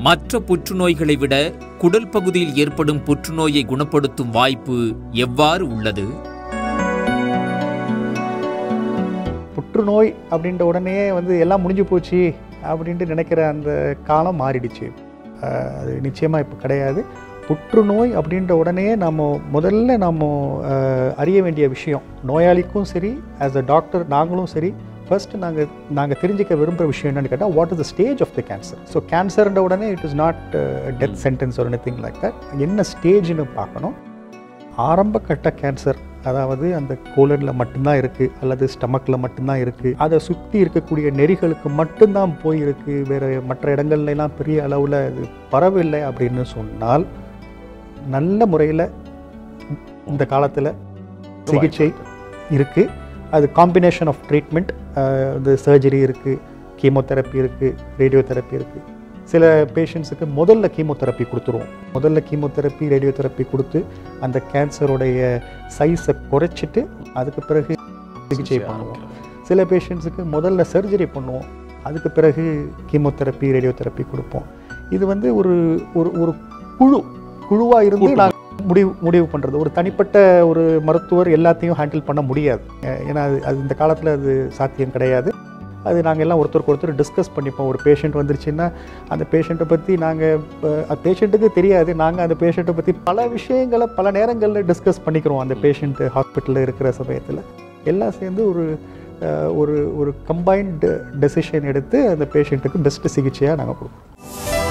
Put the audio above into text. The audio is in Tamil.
மற்ற புற்றுநோய்களை விட குடல் பகுதியில் ஏற்படும் புற்றுநோயை குணப்படுத்தும் வாய்ப்பு எவ்வாறு உள்ளது? புற்றுநோய் அப்படின்ற உடனே எல்லாம் முடிஞ்சு போச்சு அப்படின்ட்டு நினைக்கிற அந்த காலம் மாறிடுச்சு. அது நிச்சயமாக இப்போ கிடையாது. புற்றுநோய் அப்படின்ற உடனே முதல்ல அறிய வேண்டிய விஷயம், நோயாளிக்கும் சரி ஆஸ் அ டாக்டர் நாங்களும் சரி, ஃபர்ஸ்ட் நாங்கள் தெரிஞ்சுக்க விரும்புகிற விஷயம் என்னென்னு கேட்டால், what is the stage of the cancer. So கேன்சர்ன்ற உடனே it is not death sentence ஒரு எனிதிங் லைக் தட். என்ன ஸ்டேஜ்னு பார்க்கணும். ஆரம்ப கட்ட கேன்சர், அதாவது அந்த கோலனில் மட்டும்தான் இருக்குது அல்லது ஸ்டமக்கில் மட்டும்தான் இருக்குது, அதை சுற்றி இருக்கக்கூடிய நெறிகளுக்கு மட்டும்தான் போயிருக்கு, வேறு மற்ற இடங்கள்லாம் பெரிய அளவில் அது பரவில்லை அப்படின்னு சொன்னால், நல்ல முறையில் இந்த காலத்தில் சிகிச்சை இருக்குது. அது காம்பினேஷன் ஆஃப் ட்ரீட்மெண்ட், இந்த சர்ஜரி இருக்குது, கீமோதெரப்பி இருக்குது, ரேடியோதெரப்பி இருக்குது. சில பேஷண்ட்ஸுக்கு முதல்ல கீமோதெரப்பி கொடுத்துருவோம். முதல்ல கீமோதெரப்பி ரேடியோதெரப்பி கொடுத்து அந்த கேன்சருடைய சைஸை குறைச்சிட்டு அதுக்கு பிறகு சிகிச்சை பண்ணுவோம். சில பேஷண்ட்ஸுக்கு முதல்ல சர்ஜரி பண்ணுவோம், அதுக்கு பிறகு கீமோதெரப்பி ரேடியோதெரப்பி கொடுப்போம். இது ஒரு ஒரு குழுவாக இருந்து நாங்கள் முடிவு பண்ணுறது. ஒரு தனிப்பட்ட ஒரு மருத்துவர் எல்லாத்தையும் ஹேண்டில் பண்ண முடியாது. ஏன்னா அது இந்த காலத்தில் அது சாத்தியம் கிடையாது. அது நாங்கள் எல்லாம் ஒருத்தருக்கு ஒருத்தர் டிஸ்கஸ் பண்ணிப்போம். ஒரு பேஷண்ட் வந்துருச்சுன்னா அந்த பேஷண்ட்டை பற்றி பேஷண்ட்டுக்கு தெரியாது, நாங்கள் அந்த பேஷண்ட்டை பற்றி பல விஷயங்களை பல நேரங்களில் டிஸ்கஸ் பண்ணிக்கிறோம். அந்த பேஷண்ட்டு ஹாஸ்பிட்டலில் இருக்கிற சமயத்தில் எல்லாம் சேர்ந்து ஒரு கம்பைன்டு டெசிஷன் எடுத்து அந்த பேஷண்ட்டுக்கு பெஸ்ட்டு சிகிச்சையாக நாங்கள் கொடுப்போம்.